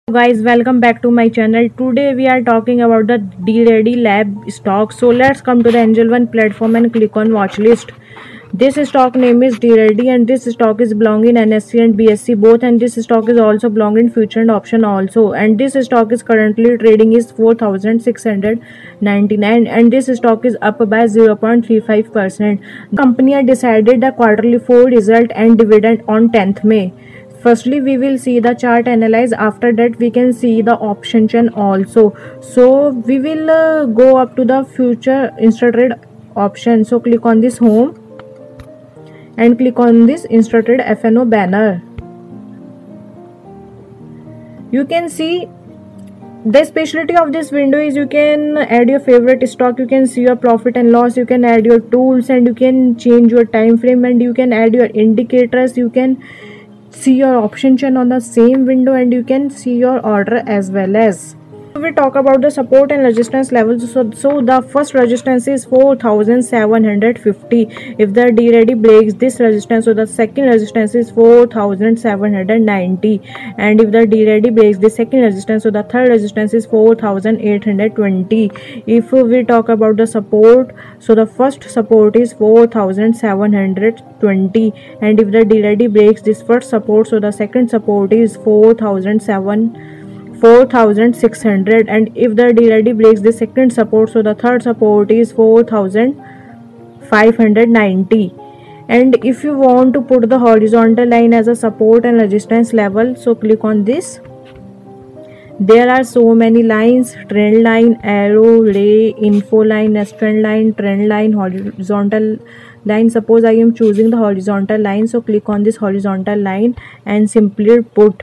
Guys, welcome back to my channel. Today we are talking about the D-Ready Lab stock. So let's come to the Angel One platform and click on watch list. This stock name is D-Ready and this stock is belong in NSE and BSE both, and this stock is also belong in future and option also, and this stock is currently trading is 4699 and this stock is up by 0.35%. The company had decided the quarterly four result and dividend on 10th May. Firstly we will see the chart analyze, after that we can see the option chain also. So we will go up to the future insta-trade option. So click on this home and click on this insta-trade FNO banner. You can see the specialty of this window is you can add your favorite stock, you can see your profit and loss, you can add your tools, and you can change your time frame, and you can add your indicators, you can see your option chain on the same window, and you can see your order as well as. We talk about the support and resistance levels. So the first resistance is 4750. If the D-Ready breaks this resistance, so the second resistance is 4790, and if the D-Ready breaks the second resistance, so the third resistance is 4820. If we talk about the support, so the first support is 4720, and if the D-Ready breaks this first support, so the second support is 4600, and if the D-Ready breaks the second support, so the third support is 4590. And if you want to put the horizontal line as a support and resistance level, so click on this. There are so many lines: trend line, arrow, ray, info line, trend line, horizontal line. Suppose I am choosing the horizontal line, so click on this horizontal line and simply put.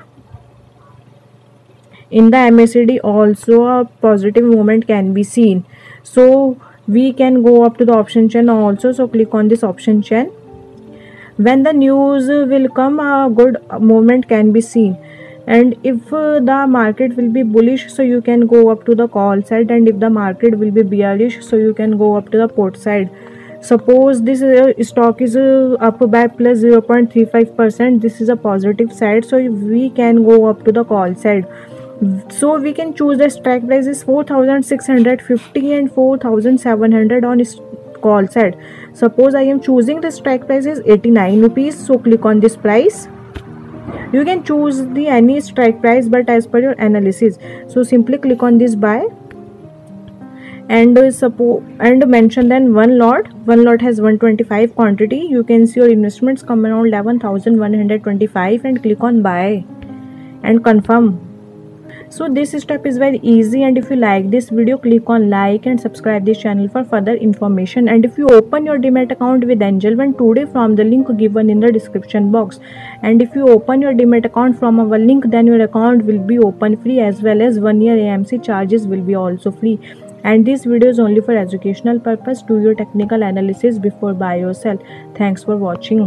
In the MACD also a positive movement can be seen, so we can go up to the option chain also. So click on this option chain. When the news will come, a good movement can be seen, and if the market will be bullish, so you can go up to the call side, and if the market will be bearish, so you can go up to the put side. Suppose this stock is up by plus 0.35%, this is a positive side, so we can go up to the call side. So we can choose the strike price is 4650 and 4700 on call side. Suppose I am choosing the strike price is 89 rupees, so click on this price. You can choose the any strike price, but as per your analysis, so simply click on this buy and mention then one lot has 125 quantity. You can see your investments come around 11,125 and click on buy and confirm. So this step is very easy, and if you like this video, click on like and subscribe this channel for further information. And if you open your Demat account with Angel One today from the link given in the description box, and if you open your Demat account from our link, then your account will be open free, as well as 1 year AMC charges will be also free. And this video is only for educational purpose. Do your technical analysis before buy or sell. Thanks for watching.